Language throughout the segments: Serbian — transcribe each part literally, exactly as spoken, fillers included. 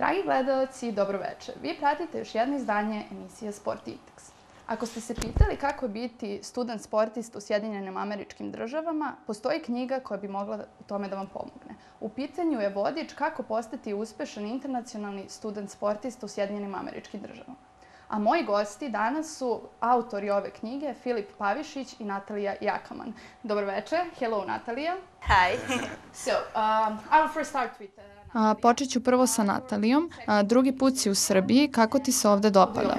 Dragi gledalci, dobroveče. Vi pratite još jedno izdanje emisije Sport Index. Ako ste se pitali kako je biti student sportista u Sjedinjenim Američkim Državama, postoji knjiga koja bi mogla u tome da vam pomogne. U pitanju je vodič kako postati uspešan internacionalni student sportista u Sjedinjenim Američkim Državama. A moji gosti danas su autori ove knjige, Filip Pavišić i Natalija Jakaman. Dobroveče. Hello, Natalija. Hi. So, um, I will first start with... Uh, A, počet ću prvo sa Natalijom. A, drugi put si u Srbiji. Kako ti se ovde dopada?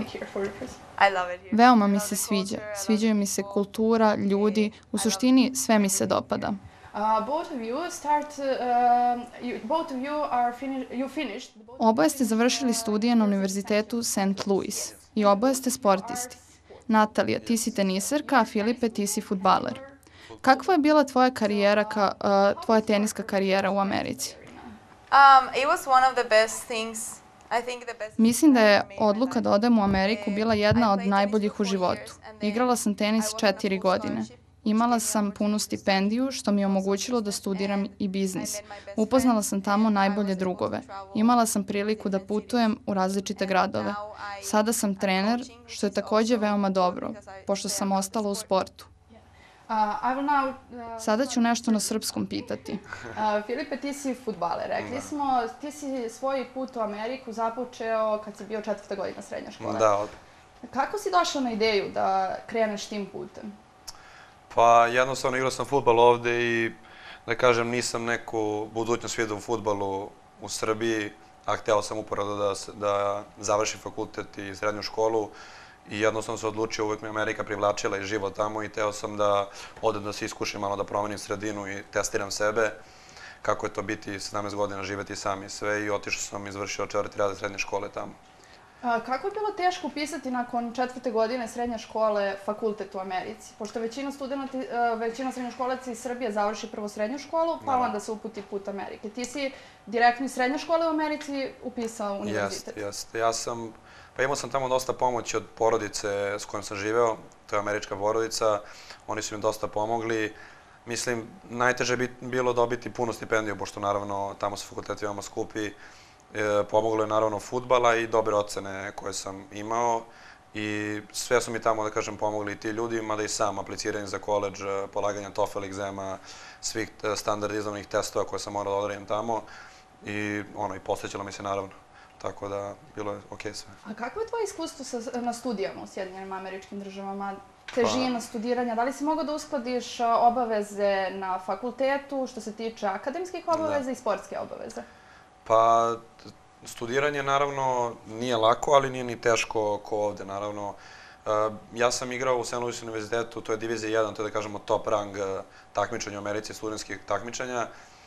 I love it here. Veoma mi se sviđa. Sviđaju mi se kultura, ljudi. U suštini sve mi se dopada. Uh, both of you start, uh, you, both of you are fini you finished. Oboje ste završili studije na Univerzitetu Saint Louis i oboje ste sportisti. Natalija, ti si teniserka, a Filipe, ti si fudbaler. Kakva je bila tvoja karijera, ka, uh, tvoja teniska karijera u Americi? Um, it was one of the best things. I think the best. Mislim da je odluka da odem u Ameriku bila jedna od najboljih u životu. Igrala sam tenis četiri godine. Imala sam punu stipendiju, što mi je omogućilo da studiram i biznis. Upoznala sam tamo najbolje drugove. Imala sam priliku da putujem u različite gradove. Sada sam trener, što je takođe veoma dobro, pošto sam ostala u sportu. Uh, I will now, uh, Sada ću nešto na srpskom pitati. Uh, Filipe, ti si fudbaler. Rekli smo, ti si svoj put u Ameriku započeo kad si bio četvrta godina srednje škole. Da, od... Kako si došao na ideju da kreneš tim putem? Pa jednostavno igrao sam fudbal ovde i da kažem nisam neku budućnost vidio u fudbalu u Srbiji, a hteo sam upravo da, da završim fakultet i srednju školu i jednostavno se odlučio, uvek me Amerika privlačila i život tamo i hteo sam da odem da se iskušam malo, da promenim sredinu i testiram sebe, kako je to biti sedamnaest godina, živeti sam i sve i otišao sam, izvršio četvrti razred srednje škole tamo. A, kako je bilo teško upisati nakon četvrte godine srednje škole fakultet u Americi? Pošto većina studenta, većina srednjoškolaca iz Srbije završi prvo srednju školu, pa onda se uputi put Amerike. Ti si direktno iz srednje škole u Americi upisao univerzitet. Jeste, jeste. Ja sam, pa imao sam tamo dosta pomoći od porodice s kojom sam živeo, to je američka porodica, oni su mi dosta pomogli. Mislim, najteže je bilo dobiti punu stipendiju, pošto naravno tamo su fakulteti veoma skupi. E, pomoglo je naravno fudbala i dobre ocene koje sam imao i sve su mi tamo, da kažem, pomogli i ti ljudi, mada i sam apliciranje za koledž, polaganja TOEFL egzema, svih standardizovanih testova koje sam morao da odradim tamo i ono, i posvećalo mi se naravno. Tako da, bilo je okej sve. A kako je tvoje iskustvo sa, na studijama u Sjedinjenim Američkim Državama? Težina pa, studiranja, da li si mogao da uskladiš obaveze na fakultetu što se tiče akademskih obaveza da. i sportske obaveze? Pa, studiranje naravno nije lako, ali nije ni teško ko ovde, naravno. Ja sam igrao u Saint Louis univerzitetu, to je divizija jedan, to je da kažemo top rang takmičenja u Americi, studentskih takmičenja.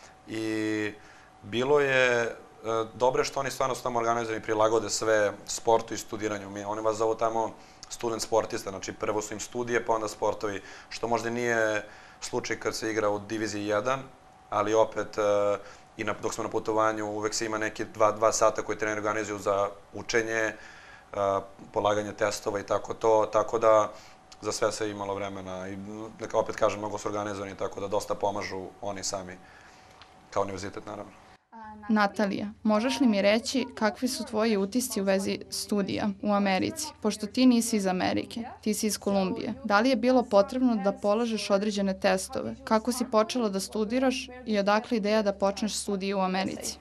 I bilo je dobro što oni stvarno su tamo organizovani i prilagode sve sportu i studiranju. Oni vas zovu tamo student sportista, znači prvo su im studije, pa onda sportovi, što možda nije slučaj kad se igra u diviziji jedan, ali opet i na, dok smo na putovanju uvek se ima neke dva, dva sata koji treneri organizuju za učenje, uh, polaganje testova i tako to, tako da za sve se imalo vremena i neka opet kažem, mnogo su organizovani, tako da dosta pomažu oni sami kao univerzitet naravno. Natalija, možeš li mi reći kakvi su tvoji utisci u vezi studija u Americi? Pošto ti nisi iz Amerike, ti si iz Kolumbije. Da li je bilo potrebno da polažeš određene testove? Kako si počela da studiraš i odakle ideja da počneš studije u Americi?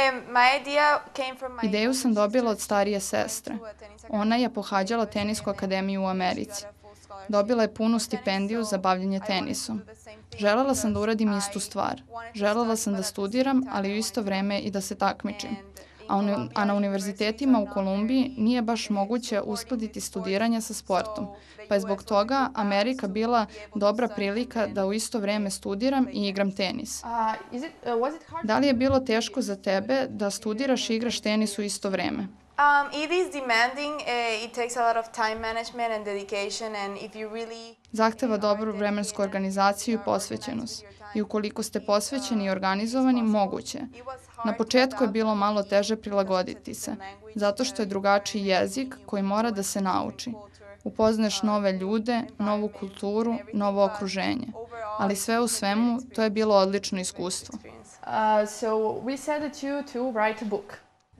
Ideju sam dobila od starije sestre. Ona je pohađala tenisku akademiju u Americi. Dobila je punu stipendiju za bavljanje tenisom. Želela sam da uradim istu stvar. Želela sam da studiram, ali u isto vreme i da se takmičim. A, uni, a na univerzitetima u Kolumbiji nije baš moguće uskladiti studiranje sa sportom. Pa je zbog toga Amerika bila dobra prilika da u isto vreme studiram i igram tenis. Da li je bilo teško za tebe da studiraš i igraš tenis u isto vreme? Um, it is demanding, uh, it takes a lot of time management and dedication and if you really... Zahteva dobru vremensku organizaciju i posvećenost. I ukoliko ste posvećeni i organizovani, moguće. Na početku je bilo malo teže prilagoditi se, zato što je drugačiji jezik koji mora da se nauči. Upoznaš nove ljude, novu kulturu, novo okruženje. Ali sve u svemu, to je bilo odlično iskustvo. Uh, so we said that you to write a book.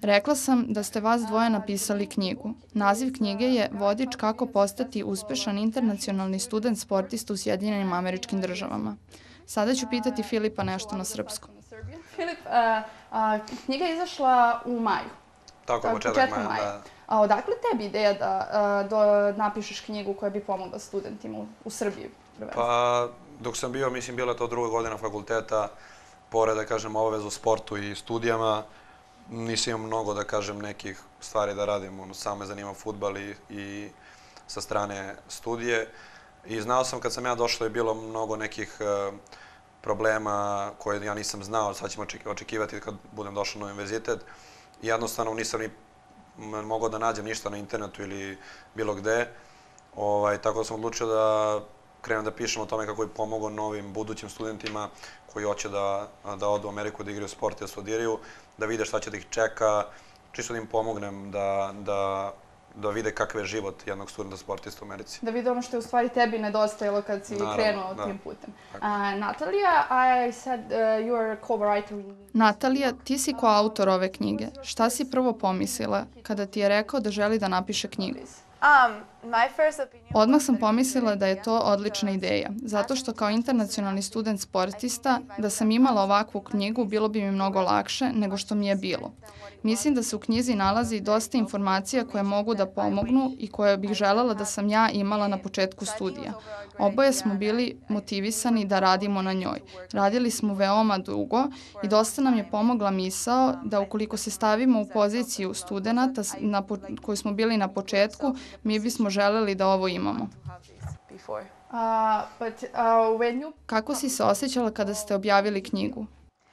Rekla sam da ste vas dvoje napisali knjigu. Naziv knjige je Vodič kako postati uspešan internacionalni student sportista u Sjedinjenim Američkim Državama. Sada ću pitati Filipa nešto na srpskom. Filip, a, a, knjiga je izašla u maju. Tako, početak maja, da. A odakle tebi ideja da a, do, napišeš knjigu koja bi pomogla studentima u, u Srbiji? Pa, dok sam bio, mislim, bila je to druga godina fakulteta, pored, da kažem, obavezu sportu i studijama, nisam imao mnogo, da kažem, nekih stvari da radim. Ono, samo me zanima fudbal i, i sa strane studije. I znao sam kad sam ja došao je bilo mnogo nekih uh, problema koje ja nisam znao, sad ćemo očekivati kad budem došao na univerzitet. I jednostavno nisam ni mogao da nađem ništa na internetu ili bilo gde. Ovaj, tako da sam odlučio da krenem da pišem o tome kako bi pomogao novim budućim studentima koji hoće da, da odu u Ameriku, da igraju sport i da studiraju, da vide šta će da ih čeka, čisto da im pomognem da, da, da vide kakav je život jednog studenta sportista u Americi. Da vide ono što je u stvari tebi nedostajalo kad si Naravno, krenuo da. tim putem. Uh, Natalija, I said uh, you are a co-writer. Natalija, ti si koautor ove knjige. Šta si prvo pomislila kada ti je rekao da želi da napiše knjigu? Um, my first opinion Odmah sam pomislila da je to odlična ideja, zato što kao internacionalni student sportista, da sam imala ovakvu knjigu, bilo bi mi mnogo lakše nego što mi je bilo. Mislim da se u knjizi nalazi dosta informacija koje mogu da pomognu i koje bih želela da sam ja imala na početku studija. Oboje smo bili motivisani da radimo na njoj. Radili smo veoma dugo i dosta nam je pomogla misao da ukoliko se stavimo u poziciju studenta na po, koju smo bili na početku, mi bismo želeli da ovo imamo. Uh, but, uh, when you... Kako si se osjećala kada ste objavili knjigu?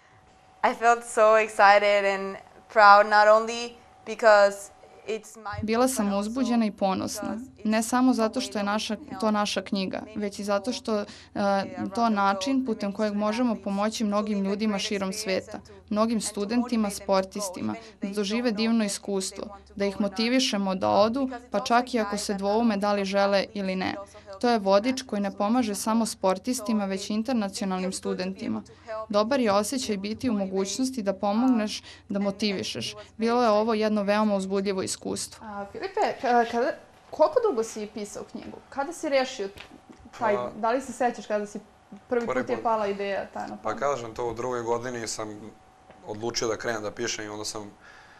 I felt so excited and proud, not only because it's my Bila sam uzbuđena i ponosna, ne samo zato što je naša, to naša knjiga, već i zato što je to način putem kojeg možemo pomoći mnogim ljudima širom sveta, mnogim studentima, sportistima, da dožive divno iskustvo, da ih motivišemo da odu, pa čak i ako se dvoume da li žele ili ne. To je vodič koji ne pomaže samo sportistima, već i internacionalnim studentima. Dobar je osjećaj biti u mogućnosti da pomogneš, da motivišeš. Bilo je ovo jedno veoma uzbudljivo iskustvo. A, Filipe, kada, koliko dugo si pisao knjigu? Kada si rešio taj, Pa, da li se sećaš kada si prvi prvi put je put. pala ideja ta na Pa pamet? kažem, to u drugoj godini sam odlučio da krenem da pišem i onda sam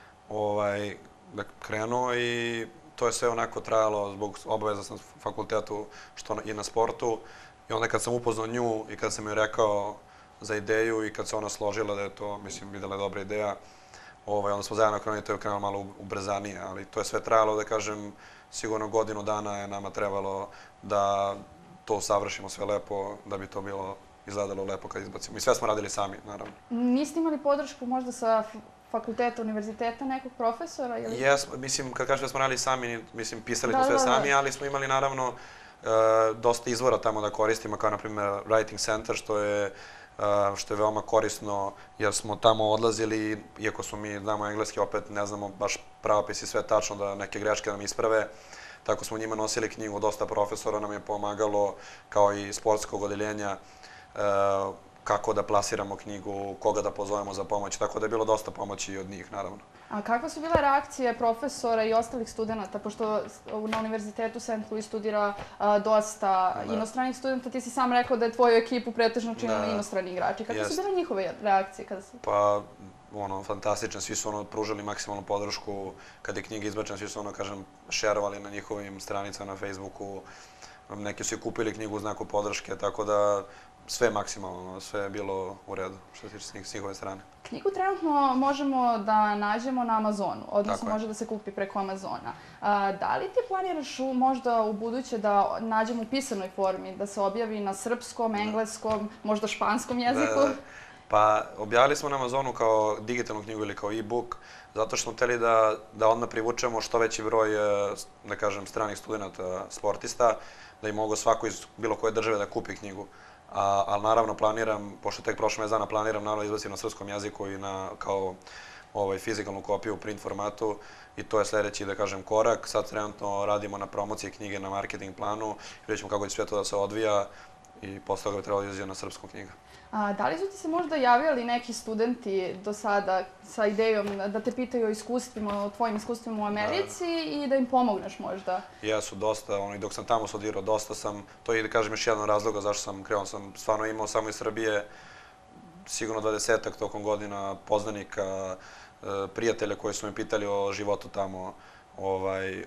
ovaj, da krenuo i to je sve onako trajalo zbog obaveza sam fakultetu što i na sportu. I onda kad sam upoznao nju i kad sam joj rekao za ideju i kad se ona složila da je to, mislim, videla je dobra ideja, ovaj, onda smo zajedno krenuli i to je krenulo malo ubrzanije, ali to je sve trajalo, da kažem, sigurno godinu dana je nama trebalo da to usavršimo sve lepo, da bi to bilo izgledalo lepo kad izbacimo. I sve smo radili sami, naravno. Niste imali podršku možda sa fakulteta, univerziteta, nekog profesora? Ili... Jes, mislim, kad kažem da smo radili sami, mislim, pisali Da, smo sve da, da. sami, ali smo imali, naravno, e, dosta izvora tamo da koristimo, kao, na primjer, Writing Center, što je, e, što je veoma korisno, jer smo tamo odlazili, iako smo mi, znamo engleski, opet ne znamo baš pravopis i sve tačno, da neke greške nam isprave. Tako smo njima nosili knjigu, dosta profesora nam je pomagalo, kao i sportskog odeljenja, e, kako da plasiramo knjigu, koga da pozovemo za pomoć, tako da je bilo dosta pomoći od njih, naravno. A kakve su bile reakcije profesora i ostalih studenta, pošto na Univerzitetu Saint Louis studira a, dosta Da. inostranih studenta, ti si sam rekao da je tvoju ekipu pretežno činili Da. inostrani igrači. Kakve Jest. su bile njihove reakcije kada si... Pa, ono, fantastično, svi su ono pružali maksimalnu podršku, kad je knjiga izbačena, svi su ono, kažem, šerovali na njihovim stranicama na Facebooku, neki su i kupili knjigu u znaku podrške, tako da sve maksimalno, sve je bilo u redu, što se tiče s, njih, s njihove strane. Knjigu trenutno možemo da nađemo na Amazonu, odnosno Tako je. može da se kupi preko Amazona. A, da li ti planiraš u, možda u buduće da nađemo u pisanoj formi, da se objavi na srpskom, engleskom, možda španskom jeziku? Da, da. Pa, objavili smo na Amazonu kao digitalnu knjigu ili kao e-book, zato što smo hteli da, da odmah privučemo što veći broj, da kažem, stranih studenta, sportista, da im mogu svako iz bilo koje države da kupi knjigu. A, ali naravno planiram, pošto tek prošle dana planiram, naravno izbaciti na srpskom jeziku i na, kao ovaj, fizikalnu kopiju u print formatu i to je sledeći, da kažem, korak. Sad trenutno radimo na promociji knjige na marketing planu, vidjet ćemo kako će sve to da se odvija i posle toga bi trebalo izđe na srpskom knjiga. A, da li su ti se možda javili neki studenti do sada sa idejom da te pitaju o iskustvima, o tvojim iskustvima u Americi i da im pomogneš možda? Jesu, dosta. Ono, i dok sam tamo studirao, dosta sam, to je, da kažem, još jedan razloga zašto sam krenuo. Sam stvarno imao samo iz Srbije sigurno dvadesetak tokom godina poznanika, prijatelja koji su me pitali o životu tamo. Ovaj,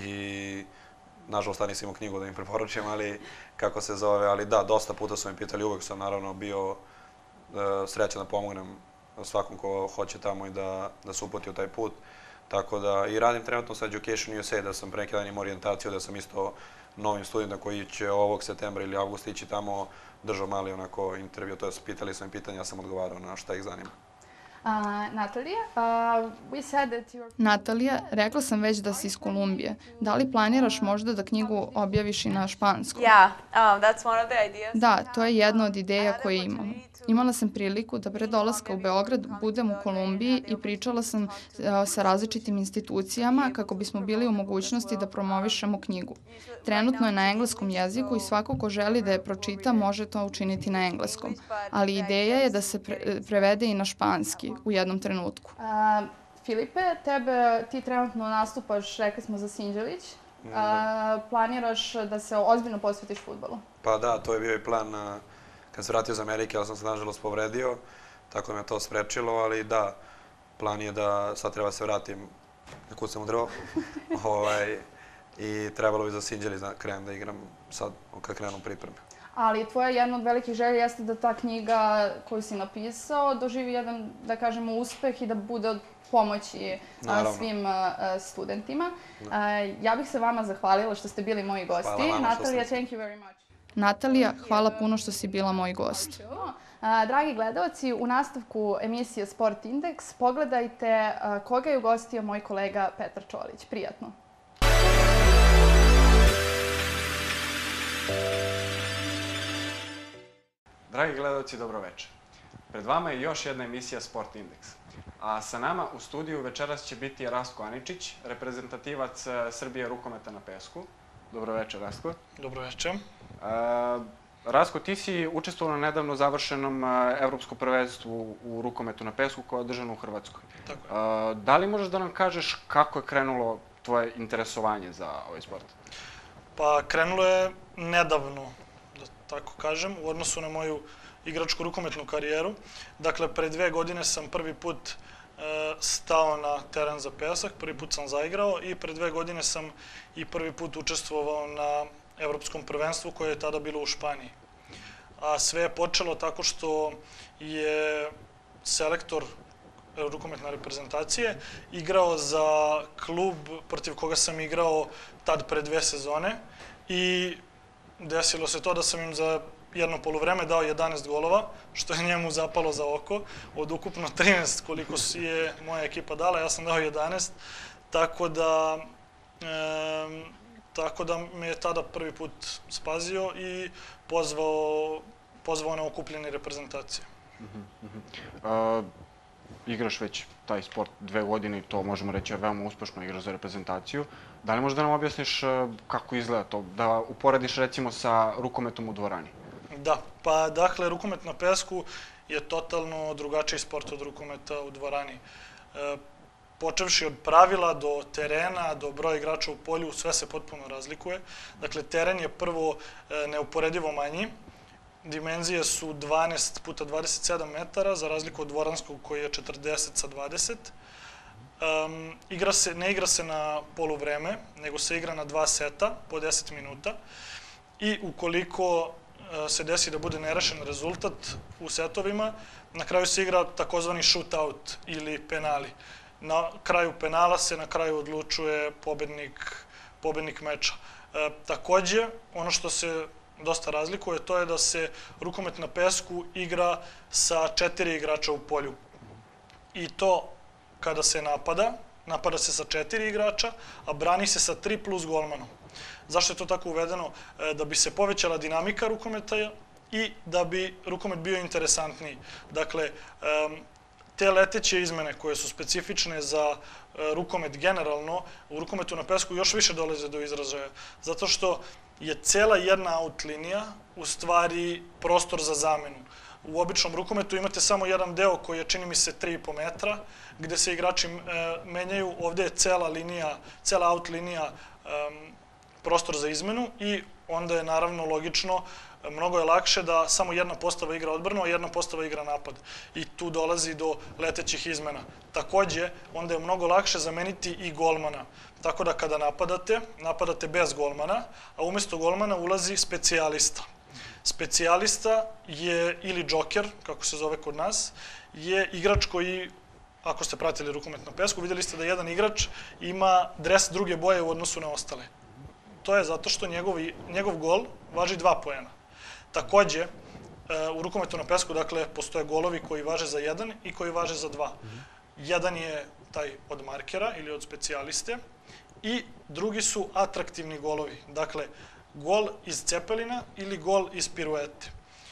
i nažalost, tad nisam imao knjigu da im preporučujem, ali kako se zove, ali da, dosta puta su me pitali, uvek sam naravno bio srećan da pomognem svakom ko hoće tamo i da, da se uputi u taj put. Tako da, i radim trenutno sa Education U S A, da sam pre neki dan imao orijentaciju, da sam isto novim studentima koji će ovog septembra ili avgusta ići tamo, držao mali onako intervju, to je pitali su mi pitanja, ja sam odgovarao na šta ih zanima. Uh, Natalija, uh, we said that you're... Natalija, rekla sam već da si iz Kolumbije. Da li planiraš možda da knjigu objaviš i na španskom? Yeah, um, that's one of the ideas. Da, to je jedna od ideja koje imam. Imala sam priliku da pre dolaska u Beograd budem u Kolumbiji i pričala sam uh, sa različitim institucijama kako bismo bili u mogućnosti da promovišemo knjigu. Trenutno je na engleskom jeziku i svako ko želi da je pročita može to učiniti na engleskom, ali ideja je da se pre prevede i na španski u jednom trenutku. Uh, Filipe, tebe, ti trenutno nastupaš, rekli smo, za Sinđelić. Uh, planiraš da se ozbiljno posvetiš fudbalu? Pa da, to je bio i plan uh, kad se vratio iz Amerike, ali sam se nažalost povredio, tako da me to sprečilo, ali da, plan je da sad treba se vratim, da kucam u drvo, ovaj, i trebalo bi za Sinđelić da krenem da igram sad kad krenu pripreme. Ali tvoja jedna od velikih želja jeste da ta knjiga koju si napisao doživi jedan, da kažemo, uspeh i da bude od pomoći a, svim a, studentima. A, ja bih se vama zahvalila što ste bili moji gosti. Natalija, thank you very much. Natalija, hvala puno što si bila moj gost. A, dragi gledalci, u nastavku emisije Sport Indeks pogledajte a, koga je ugostio moj kolega Petar Čolić. Prijatno. Dragi gledalci, dobroveče. Pred vama je još jedna emisija Sport Indeks. A sa nama u studiju večeras će biti Rastko Aničić, reprezentativac Srbije rukometa na pesku. Dobroveče, Rastko. Dobroveče. E, Rastko, ti si učestvovao na nedavno završenom evropskom prvenstvu u rukometu na pesku koje je održano u Hrvatskoj. Tako je. E, da li možeš da nam kažeš kako je krenulo tvoje interesovanje za ovaj sport? Pa krenulo je nedavno, da tako kažem, u odnosu na moju igračku rukometnu karijeru. Dakle, pre dve godine sam prvi put e, stao na teren za pesak, prvi put sam zaigrao i pre dve godine sam i prvi put učestvovao na evropskom prvenstvu koje je tada bilo u Španiji. A sve je počelo tako što je selektor rukometne reprezentacije igrao za klub protiv koga sam igrao tad pre dve sezone i desilo se to da sam im za jedno poluvreme dao jedanaest golova, što je njemu zapalo za oko. Od ukupno trinaest koliko je moja ekipa dala, ja sam dao jedanaest, tako da, e, tako da me je tada prvi put spazio i pozvao, pozvao na okupljanje reprezentacije. Uh-huh, uh-huh. Uh, igraš već taj sport dve godine i to možemo reći je veoma uspešno igraš za reprezentaciju. Da li možeš da nam objasniš kako izgleda to, da uporediš recimo sa rukometom u dvorani? Da, pa dakle, rukomet na pesku je totalno drugačiji sport od rukometa u dvorani. E, počevši od pravila do terena, do broja igrača u polju, sve se potpuno razlikuje. Dakle, teren je prvo e, neuporedivo manji. Dimenzije su dvanaest puta dvadeset sedam metara, za razliku od dvoranskog koji je četrdeset sa dvadeset. Um, igra se, ne igra se na poluvreme, nego se igra na dva seta po deset minuta. I ukoliko uh, se desi da bude nerešen rezultat u setovima, na kraju se igra takozvani shootout ili penali. Na kraju penala se na kraju odlučuje pobednik, pobednik meča. E, takođe, ono što se dosta razlikuje, to je da se rukomet na pesku igra sa četiri igrača u polju. I to kada se napada, napada se sa četiri igrača, a brani se sa tri plus golmanom. Zašto je to tako uvedeno? E, da bi se povećala dinamika rukometa i da bi rukomet bio interesantniji. Dakle, e, te leteće izmene koje su specifične za rukomet generalno, u rukometu na pesku još više dolaze do izražaja. Zato što je cela jedna out linija u stvari prostor za zamenu. U običnom rukometu imate samo jedan deo koji je, čini mi se, tri i po metra, gde se igrači menjaju. Ovde je cela linija, cela out linija prostor za izmenu i onda je naravno logično, mnogo je lakše da samo jedna postava igra odbranu, a jedna postava igra napad. I tu dolazi do letećih izmena. Takođe, onda je mnogo lakše zameniti i golmana. Tako da kada napadate, napadate bez golmana, a umesto golmana ulazi specijalista. Specijalista je, ili džoker, kako se zove kod nas, je igrač koji, ako ste pratili rukomet na pesku, vidjeli ste da jedan igrač ima dres druge boje u odnosu na ostale. To je zato što njegov gol važi dva poena. Takođe, u rukometu na pesku, dakle, postoje golovi koji važe za jedan i koji važe za dva. Jedan je taj od markera ili od specijaliste i drugi su atraktivni golovi. Dakle, gol iz cepelina ili gol iz piruete.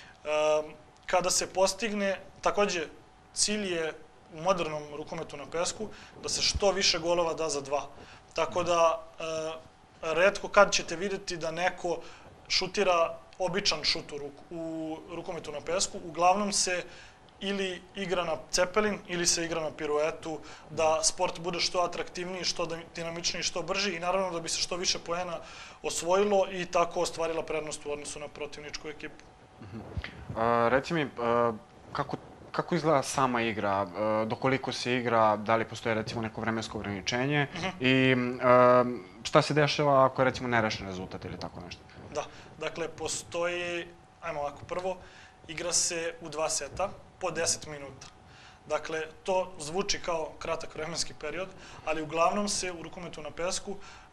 Kada se postigne, takođe, cilj je u modernom rukometu na pesku da se što više golova da za dva. Tako da, retko kad ćete vidjeti da neko šutira običan šut u rukometu na pesku. Uglavnom se ili igra na cepelin ili se igra na piruetu, da sport bude što atraktivniji, što dinamičniji, što brži i naravno da bi se što više poena osvojilo i tako ostvarila prednost u odnosu na protivničku ekipu. Reci mi, kako izgleda sama igra, dokoliko se igra, da li postoje recimo neko vremensko ograničenje i šta se dešava ako je recimo nerešen rezultat ili tako nešto? Da, dakle, postoji, ajmo ovako, prvo, igra se u dva seta po deset minuta. Dakle, to zvuči kao kratak vremenski period, ali uglavnom se u rukometu na pesku,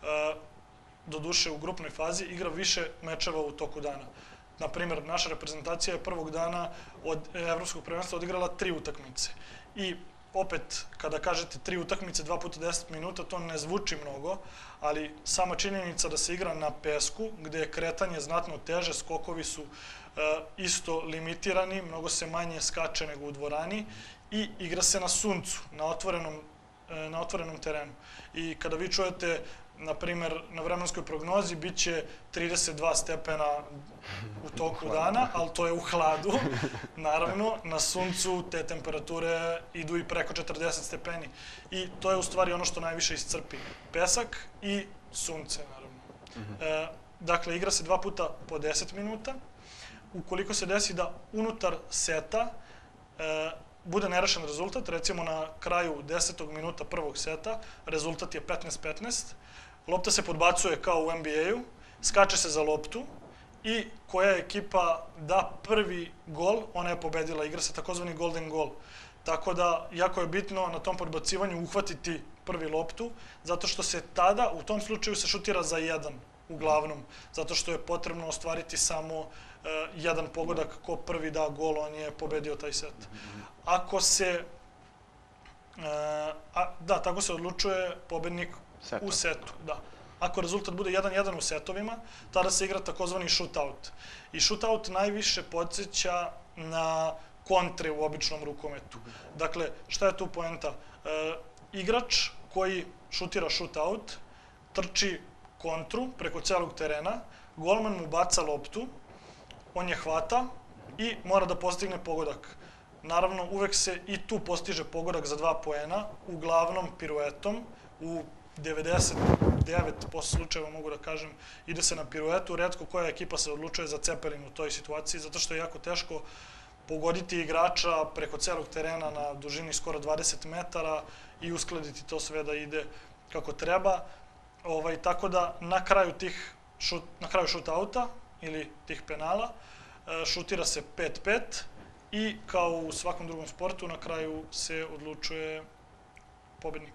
doduše u grupnoj fazi, igra više mečeva u toku dana. Naprimjer, naša reprezentacija je prvog dana od evropskog prvenstva odigrala tri utakmice. I opet, kada kažete tri utakmice, dva puta deset minuta, to ne zvuči mnogo, ali sama činjenica da se igra na pesku, gde je kretanje znatno teže, skokovi su isto limitirani, mnogo se manje skače nego u dvorani i igra se na suncu, na otvorenom terenu. I kada vi čujete, na primjer, na vremenskoj prognozi bit će trideset dva stepena u toku dana, ali to je u hladu. Naravno, na suncu te temperature idu i preko četrdeset stepeni. I to je u stvari ono što najviše iscrpi. Pesak i sunce, naravno. Dakle, igra se dva puta po deset minuta. Ukoliko se desi da unutar seta bude nerešen rezultat, recimo na kraju desetog minuta prvog seta, rezultat je petnaest petnaest, lopta se podbacuje kao u N B A-u, skače se za loptu i koja ekipa da prvi gol, ona je pobedila, igra se takozvani golden goal. Tako da, jako je bitno na tom podbacivanju uhvatiti prvi loptu, zato što se tada, u tom slučaju se šutira za jedan, uglavnom, zato što je potrebno ostvariti samo jedan pogodak, ko prvi da gol, on je pobedio taj set. Ako se, da, tako se odlučuje pobednik u setu, da. Ako rezultat bude jedan jedan u setovima, tada se igra takozvani shootout. I shootout najviše podsjeća na kontre u običnom rukometu. Dakle, šta je tu poenta? Igrač koji šutira shootout, trči kontru preko celog terena, golman mu baca loptu, on je hvata i mora da postigne pogodak. Naravno, uvek se i tu postiže pogodak za dva poena, uglavnom piruetom, u devedeset devet posto slučajeva, mogu da kažem, ide se na piruetu, retko koja ekipa se odlučuje za cepelin u toj situaciji, zato što je jako teško pogoditi igrača preko celog terena na dužini skoro dvadeset metara i uskladiti to sve da ide kako treba. Tako da na kraju tih, na kraju shootouta ili tih penala šutira se pet pet i kao u svakom drugom sportu na kraju se odlučuje pobednik.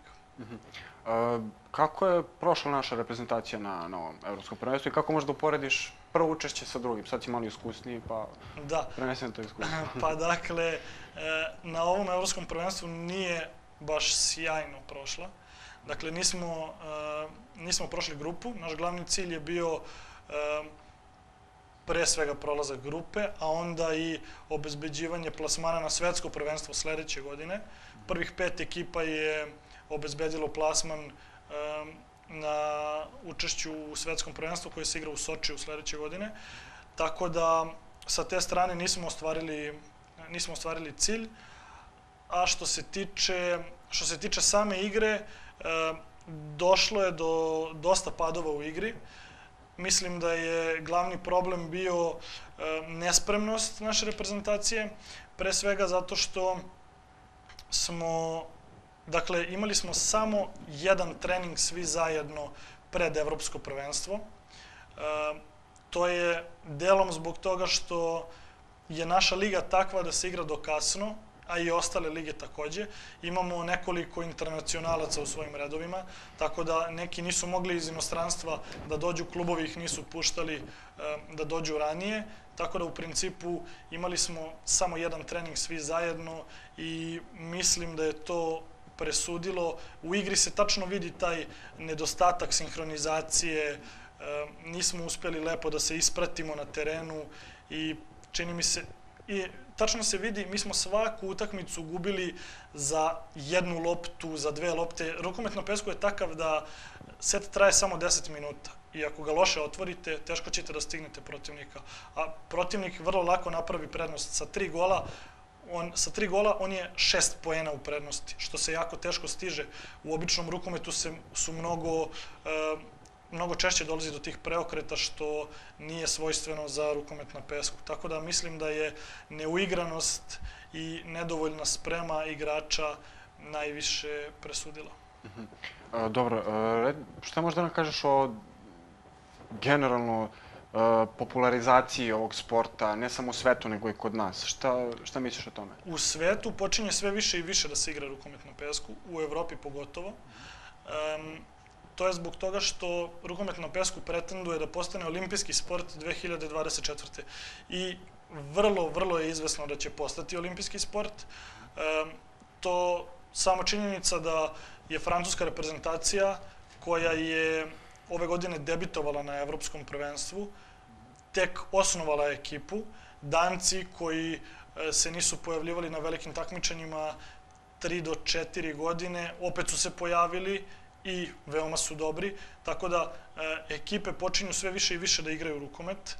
Kako je prošla naša reprezentacija na ovom evropskom prvenstvu i kako možda uporediš prvo učešće sa drugim? Sad si malo iskusniji, pa prenesem to iskustvo. Pa dakle, na ovom evropskom prvenstvu nije baš sjajno prošla. Dakle, nismo prošli grupu. Naš glavni cilj je bio pre svega prolazak grupe, a onda i obezbeđivanje plasmana na svetsko prvenstvo sledeće godine. Prvih pet ekipa je obezbedilo plasman na učešću u svetskom prvenstvu koje se igra u Sočiju sledeće godine. Tako da sa te strane nismo ostvarili, nismo ostvarili cilj. A što se tiče, što se tiče same igre, došlo je do dosta padova u igri. Mislim da je glavni problem bio nespremnost naše reprezentacije, pre svega zato što smo, dakle, imali smo samo jedan trening svi zajedno pred evropsko prvenstvo. To je delom zbog toga što je naša liga takva da se igra do kasno, a i ostale lige takođe. Imamo nekoliko internacionalaca u svojim redovima, tako da neki nisu mogli iz inostranstva da dođu, klubovi ih nisu puštali da dođu ranije, tako da u principu imali smo samo jedan trening svi zajedno i mislim da je to presudilo. U igri se tačno vidi taj nedostatak sinhronizacije, nismo uspeli lepo da se ispratimo na terenu i čini mi se, i tačno se vidi, mi smo svaku utakmicu gubili za jednu loptu, za dve lopte. Rukomet na pesku je takav da set traje samo deset minuta i ako ga loše otvorite, teško ćete da stignete protivnika. A protivnik vrlo lako napravi prednost. Sa tri gola, on, sa tri gola on je šest poena u prednosti, što se jako teško stiže. U običnom rukometu se, su mnogo... E, mnogo češće dolazi do tih preokreta, što nije svojstveno za rukomet na pesku. Tako da mislim da je neuigranost i nedovoljna sprema igrača najviše presudila. Dobro, šta možda nam kažeš o generalno popularizaciji ovog sporta, ne samo u svetu, nego i kod nas? Šta misliš o tome? U svetu počinje sve više i više da se igra rukomet na pesku, u Evropi pogotovo. To je zbog toga što rukomet na pesku pretenduje da postane olimpijski sport dve hiljade dvadeset četvrte. I vrlo, vrlo je izvesno da će postati olimpijski sport. To samo činjenica da je francuska reprezentacija koja je ove godine debitovala na evropskom prvenstvu, tek osnovala ekipu. Danci koji se nisu pojavljivali na velikim takmičenjima tri do četiri godine, opet su se pojavili i veoma su dobri, tako da ekipe počinju sve više i više da igraju rukomet,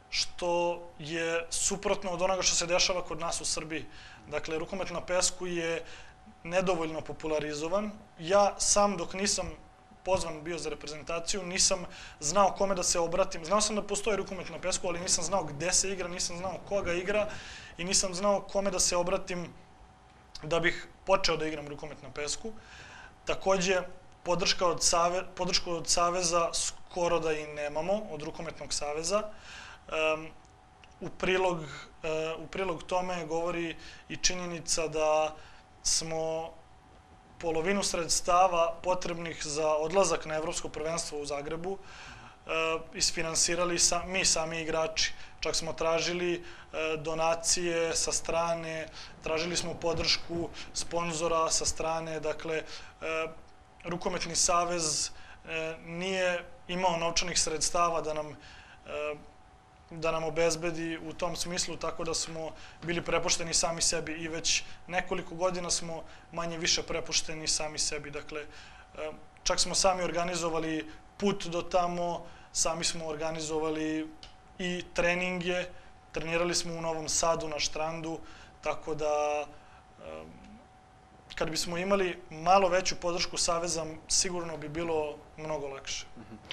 što je suprotno od onoga što se dešava kod nas u Srbiji. Dakle, rukomet na pesku je nedovoljno popularizovan. Ja sam, dok nisam pozvan bio za reprezentaciju, nisam znao kome da se obratim. Znao sam da postoji rukomet na pesku, ali nisam znao gde se igra, nisam znao koga igra i nisam znao kome da se obratim da bih počeo da igram rukomet na pesku. Takođe, podrška od, save, podršku od saveza skoro da i nemamo, od rukometnog saveza. Um, u, prilog, uh, u prilog tome govori i činjenica da smo polovinu sredstava potrebnih za odlazak na evropsko prvenstvo u Zagrebu uh, isfinansirali sa, mi sami igrači. Čak smo tražili uh, donacije sa strane, tražili smo podršku sponzora sa strane, dakle, uh, Rukometni savez e, nije imao novčanih sredstava da nam, e, da nam obezbedi u tom smislu, tako da smo bili prepušteni sami sebi i već nekoliko godina smo manje više prepušteni sami sebi. Dakle, e, čak smo sami organizovali put do tamo, sami smo organizovali i treninge, trenirali smo u Novom Sadu na Štrandu, tako da e, kad bismo imali malo veću podršku saveza, sigurno bi bilo mnogo lakše.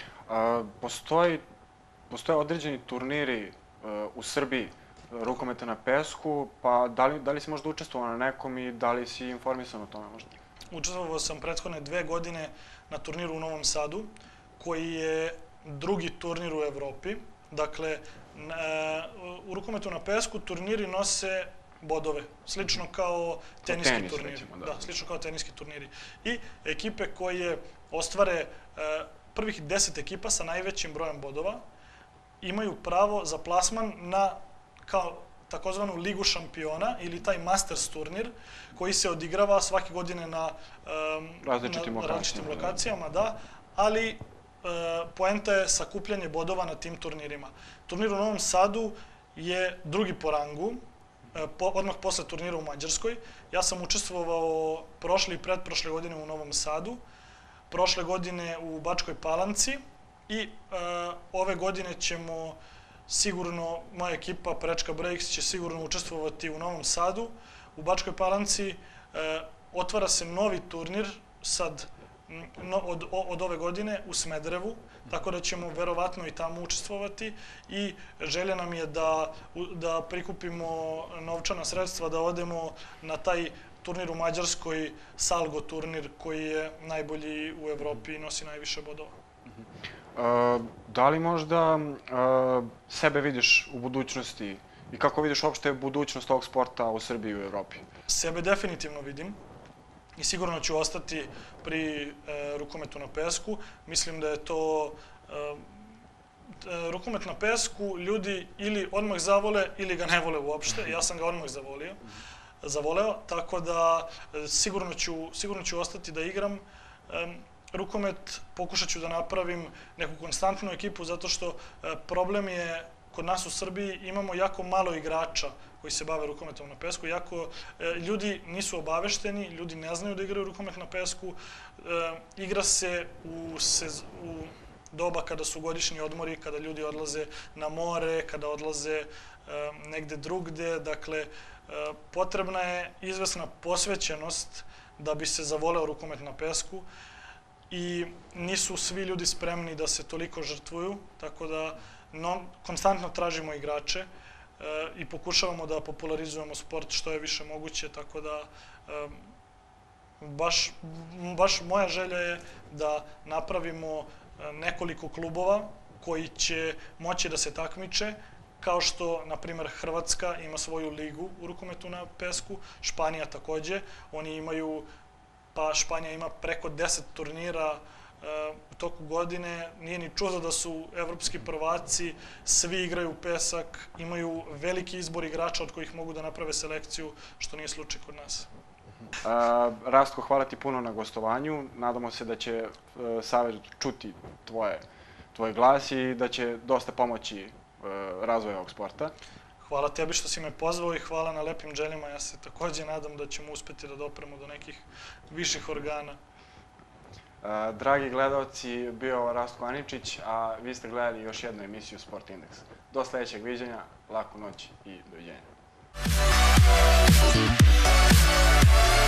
Postoji, postoje određeni turniri u Srbiji rukometa na pesku, pa da li, da li si možda učestvovao na nekom i da li si informisan o tome možda? Učestvovao sam prethodne dve godine na turniru u Novom Sadu, koji je drugi turnir u Evropi. Dakle, u rukometu na pesku turniri nose bodove, slično kao teniski tenis, turniri. Recimo, da. Da, slično kao teniski turniri. I ekipe koje ostvare e, prvih deset ekipa sa najvećim brojem bodova imaju pravo za plasman na kao takozvanu ligu šampiona ili taj Masters turnir koji se odigrava svake godine na, e, različitim, na lokacijama, različitim lokacijama, da, ali poenta je sakupljanje bodova na tim turnirima. Turnir u Novom Sadu je drugi po rangu, odmah posle turnira u Mađarskoj. Ja sam učestvovao prošle i pretprošle godine u Novom Sadu, prošle godine u Bačkoj Palanci i ove godine ćemo sigurno, moja ekipa Prečka Breaks će sigurno učestvovati u Novom Sadu. U Bačkoj Palanci otvara se novi turnir sad od, od ove godine u Smederevu, tako da ćemo verovatno i tamo učestvovati i želja nam je da, da prikupimo novčana sredstva, da odemo na taj turnir u Mađarskoj, Salgo turnir, koji je najbolji u Evropi i nosi najviše bodova. Uh, da li možda uh, sebe vidiš u budućnosti i kako vidiš uopšte budućnost ovog sporta u Srbiji i u Evropi? Sebe definitivno vidim i sigurno ću ostati pri e, rukometu na pesku. Mislim da je to e, rukomet na pesku ljudi ili odmah zavole ili ga ne vole uopšte. Ja sam ga odmah zavolio, zavoleo, tako da sigurno ću, sigurno ću ostati da igram. E, rukomet pokušat ću da napravim neku konstantnu ekipu zato što e, problem je kod nas u Srbiji imamo jako malo igrača koji se bave rukometom na pesku. Jako, e, ljudi nisu obavešteni, ljudi ne znaju da igraju rukomet na pesku. E, igra se u, sez, u doba kada su godišnji odmori, kada ljudi odlaze na more, kada odlaze e, negde drugde. Dakle, e, potrebna je izvesna posvećenost da bi se zavoleo rukomet na pesku i nisu svi ljudi spremni da se toliko žrtvuju, tako da no, konstantno tražimo igrače e, i pokušavamo da popularizujemo sport što je više moguće, tako da e, baš, baš moja želja je da napravimo nekoliko klubova koji će moći da se takmiče, kao što, na primer, Hrvatska ima svoju ligu u rukometu na pesku, Španija takođe, oni imaju, pa Španija ima preko deset turnira u toku godine, nije ni čudo da su evropski prvaci, svi igraju pesak, imaju veliki izbor igrača od kojih mogu da naprave selekciju, što nije slučaj kod nas. Rastko, hvala ti puno na gostovanju. Nadamo se da će Savez čuti tvoje, tvoj glas i da će dosta pomoći razvoju ovog sporta. Hvala tebi što si me pozvao i hvala na lepim željama. Ja se takođe nadam da ćemo uspeti da dopremo do nekih viših organa. Dragi gledalci, bio Rastko Aničić, a vi ste gledali još jednu emisiju Sport Indeks. Do sledećeg viđenja, laku noć i doviđenja.